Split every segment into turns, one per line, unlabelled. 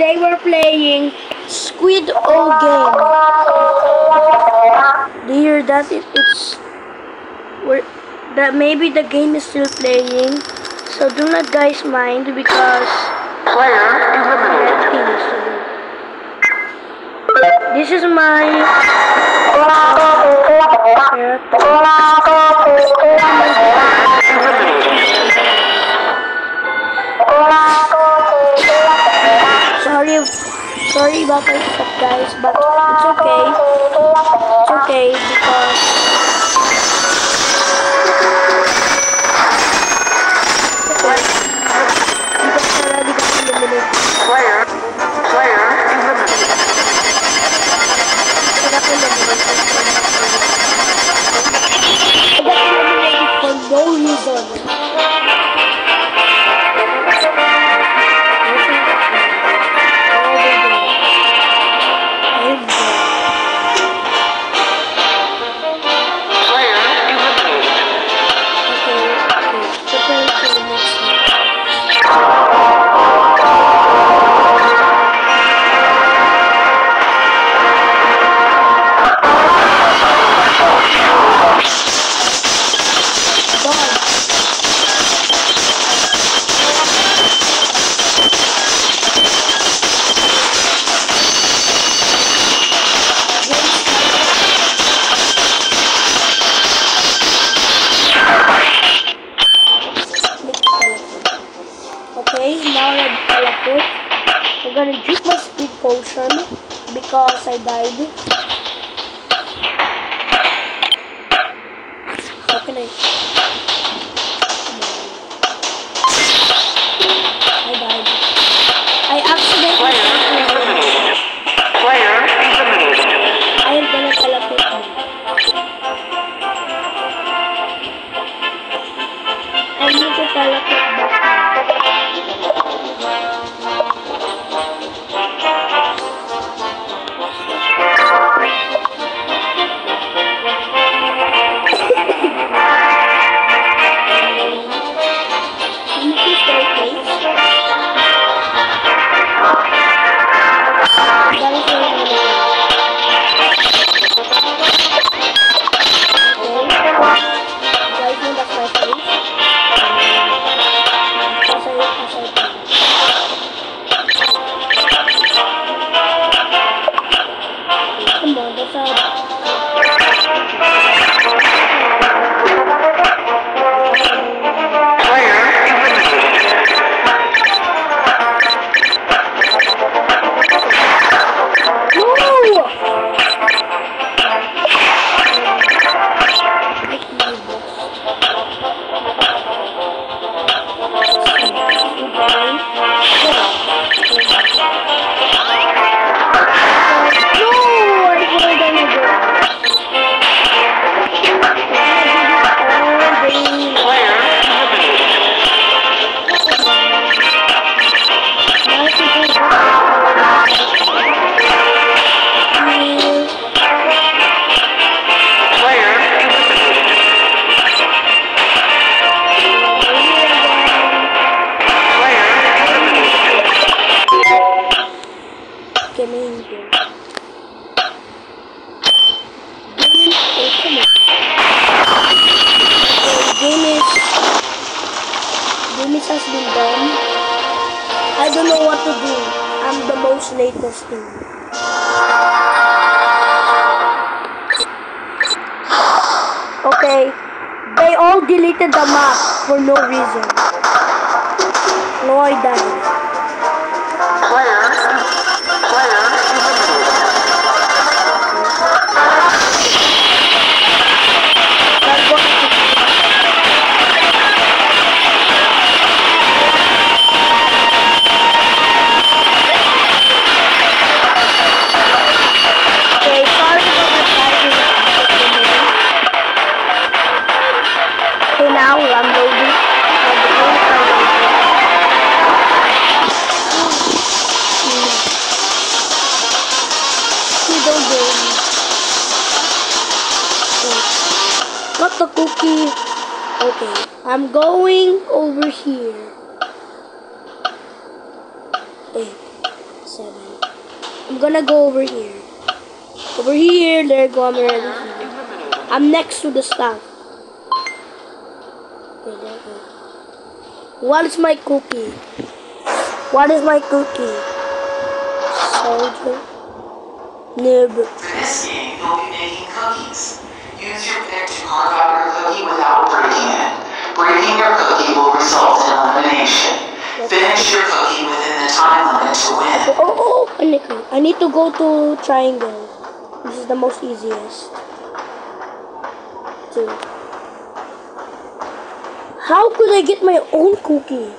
they were playing Squid O game. Do you hear that? That maybe the game is still playing. So do not guys mind because
Player eliminated.
this is my sorry about my stuff guys, but it's okay. It's okay because already got eliminated.
Player eliminated.
I got eliminated for no reason. Okay, now that I teleport, I'm gonna drink my speed potion because I died. How can I? I died. I accidentally.
Player eliminated.
I am gonna teleport now. I need to teleport back. Has been done. I don't know what to do. I'm the most latest thing. Okay, they all deleted the map for no reason. No, I died.
Player
now I'm loading. Got the cookie. Okay, I'm going over here. 8, 7. I'm gonna go over here. Over here, there you go, I'm already here. I'm next to the staff. Okay, there you go. What is my cookie? What is my cookie? Soldier. Noob.
For this game, you'll be making cookies. Use your pick to carve out your cookie without breaking it. Breaking your cookie will result in elimination. Finish your cookie within the time limit to win.
Oh, I need to go to triangle. This is the most easiest. 2. How could I get my own cookie?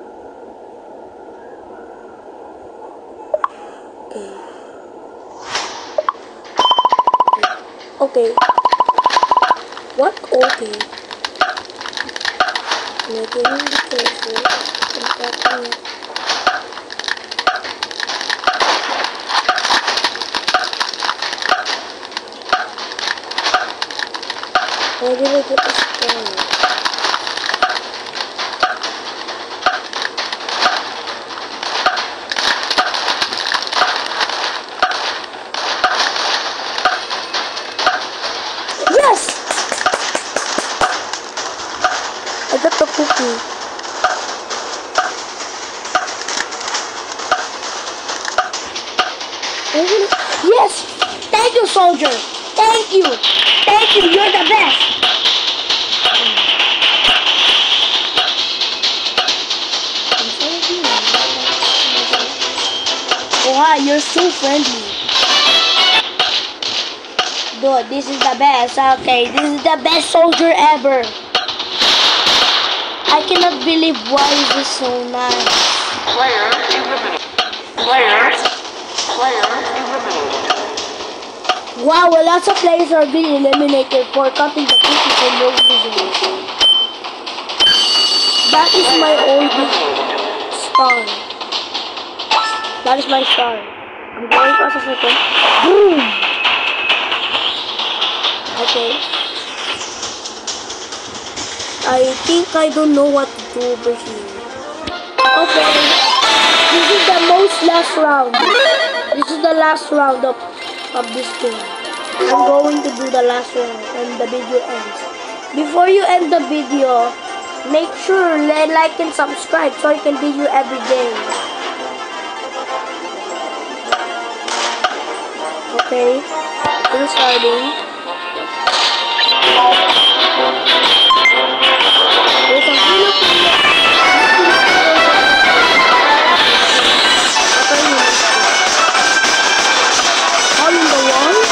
Okay. What? Okay. Making the careful. Why did I get this phone? Yes! I got the cookie. Yes! Thank you, soldier! Thank you! Thank you! You're the best! Oh, hi, you're so friendly. Dude, this is the best. Okay, this is the best soldier ever. I cannot believe why is this so nice.
Player eliminated. Player eliminated.
Wow, well, lots of players are being eliminated for cutting the cookie for no reason. That is my old star. That is my star. I'm going across a second. Boom! Okay. I think I don't know what to do over here. Okay. This is the last round. This is the last round of this game. I'm going to do the last round and the video ends. Before you end the video, make sure like and subscribe so I can video every day. Okay, still starting. There's a all in the wall.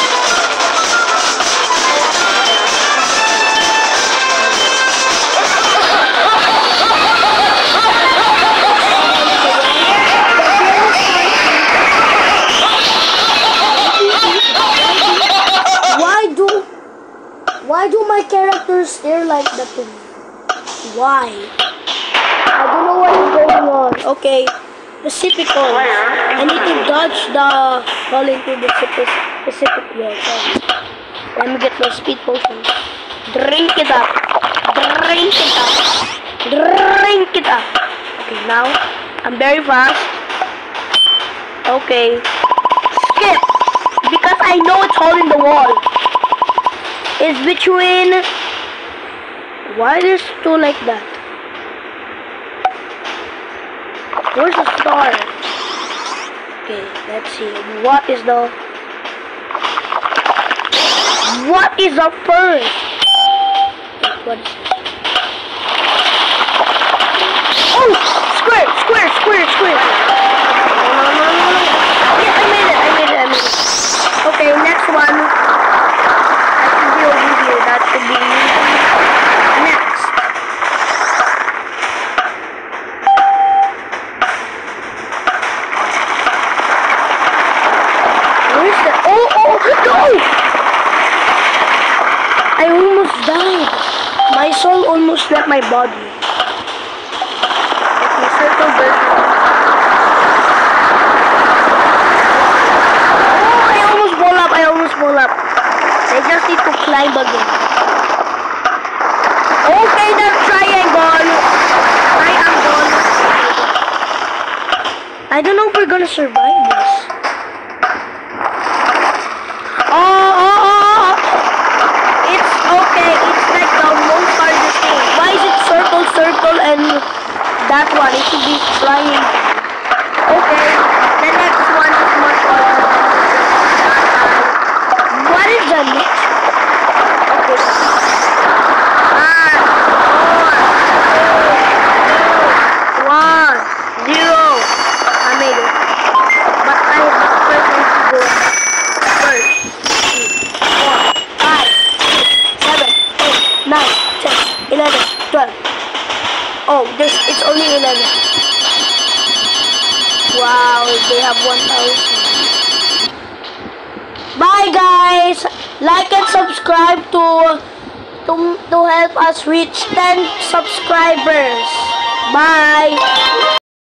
Why do my characters stare like that to me? Why? I don't know what is going on. Okay, Pacific Oil. I need to dodge the ball into the Pacific Oil. Let me get my speed potion. Drink it up. Drink it up. Drink it up. Okay, now I'm very fast. Okay. Skip. Because I know it's all in the wall. It's between. Why there's two like that? Where's the star? Okay, let's see. What is the first? What is this? Oh! Square! No. Yes, I made it. Okay, next one. That should be next. Where is that? Oh, no! I almost died. My soul almost left my body. Okay, circle back. Oh, I almost blow up. I just need to climb again. Okay, that's triangle. I am done. I don't know if we're gonna survive this. Okay, it's like the most hardest thing. Why is it circle, circle, and that one? It should be flying. Okay, the next one is much harder. What is the next? Okay. 5, 4, 3, 2, 1, 0. I made it. But I first need to go first. 2, 4, 5, 6, 7, 8, 9, 10, 11, 12. Oh, it's only 11. Wow, they have 1,000. Bye guys! Like and subscribe to help us reach 10 subscribers. Bye!